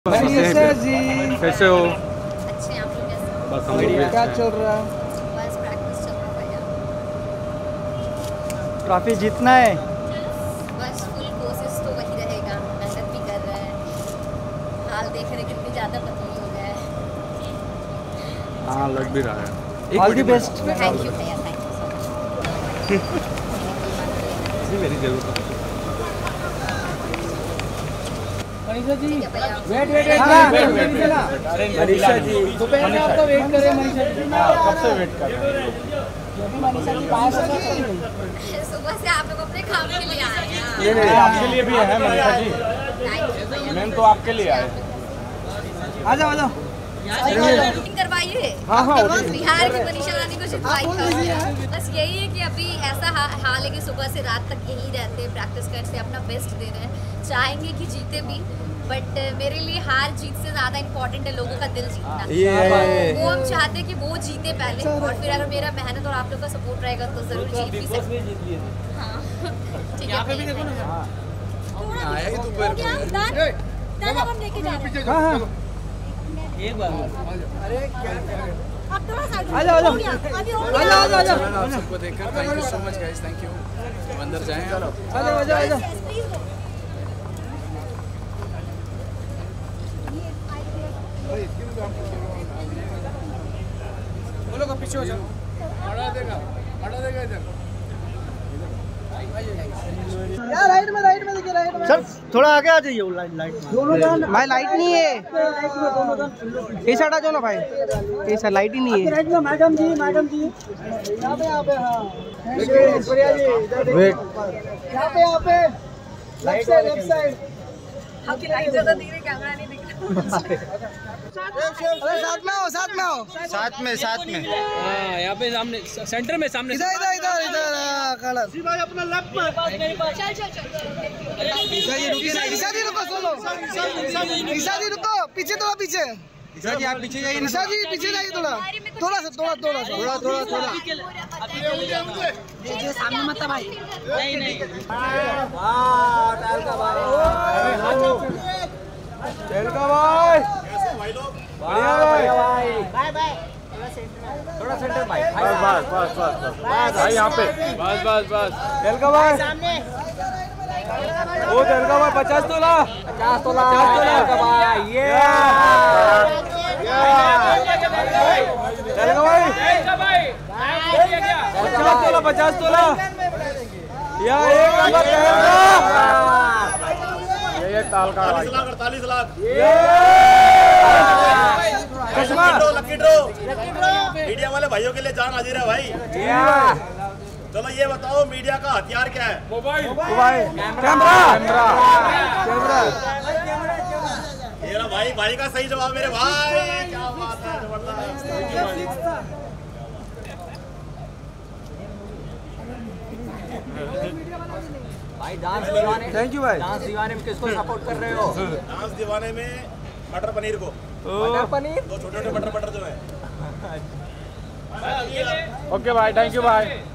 जी कैसे हो? अच्छे आप लोग कैसे? बस हम लोग भी क्या अच्छे चल हैं। रहा है? बस प्रैक्टिस चल रहा है भैया। ट्रॉफी जीतना है। बस फुल कोशिश तो वही रहेगा, मेहनत भी कर रहे हैं। हाल देख रहे कितनी ज़्यादा पतली हो गया है। हाँ लग भी रहा है। All the best. Thank you भैया, थैंक यू सो मच। मेरी जरूरत है। मनीषा जी ठीक है भैया। वेट मनीषा जी दोपहर में आपका वेट कर रहे हैं मनीषा जी। कब से वेट कर रहे हैं? मनीषा जी पास चली गई। सुबह से आप लोग अपने काम के लिए आए हैं। नहीं आपके लिए भी है मनीषा जी। थैंक यू भैया। मैम तो आपके लिए आए। आ जाओ शूटिंग करवाइए। हाँ, बिहार की मनीषा रानी को शिकवाई बस यही है कि अभी ऐसा हाल है कि सुबह से रात तक यही रहते हैं, प्रैक्टिस करते हैं, अपना बेस्ट दे रहे हैं। चाहेंगे कि जीते भी, बट मेरे लिए हार जीत से ज़्यादा इम्पोर्टेंट है लोगों का दिल जीतना। वो हम चाहते हैं कि वो जीते पहले, और फिर अगर मेरा मेहनत और आप लोग का सपोर्ट रहेगा तो ज़रूर जीत भी सकते हैं। हाँ ठीक है हाँ एक बार आ जाओ सबको देखकर thank you so much guys, thank you. अंदर जाएं आप। आ जाओ बोलो का पीछे हो जाओ। हटा देगा इधर। यार राइट में देखिए, राइट में सर थोड़ा आगे आ जाइए। लाइट दोनों भाई लाइट नहीं है। इस साइड आ जाओ ना भाई, इस लाइट ही नहीं है। राइट में मैडम जी यहाँ पे हाँ वेट यहाँ पे लेफ्ट साइड आपकी लाइट ज़्यादा दिख रही, कैमरा नहीं दिख रहा। साथ में हाँ यहाँ पे सामने सेंटर में सामने। इधर कलर भाई अपना लेफ्ट पर। ईशा जी रुको, सुनो ईशा जी रुको, पीछे थोड़ा पीछे। ईशा जी आप पीछे जाइए। ईशा जी पीछे जाइए थोड़ा सामने मत भाई। नहीं तेल का भाई बढ़िया भाई थोड़ा सेंटर भाई। बस भाई यहाँ पे बस तेल का भाई सामने। ओ तेल का भाई 50 तोला का भाई। ये तेल का भाई 50 तोला या एक नंबर तेल का। ये ताल का 48 लाख। लकी ड्रॉ मीडिया वाले भाइयों के लिए जान हाजिर है भाई। चलो ये बताओ मीडिया का हथियार क्या है? Mobile camera. ये रहा भाई का सही जवाब मेरे भाई, क्या बात है, जबरदस्त। भाई डांस दीवाने, थैंक यू भाई। डांस दीवाने में किसको सपोर्ट कर रहे हो? डांस दीवाने में मटर पनीर को। मटर पनीर दो छोटे-छोटे मटर जो है। ओके भाई, थैंक यू भाई।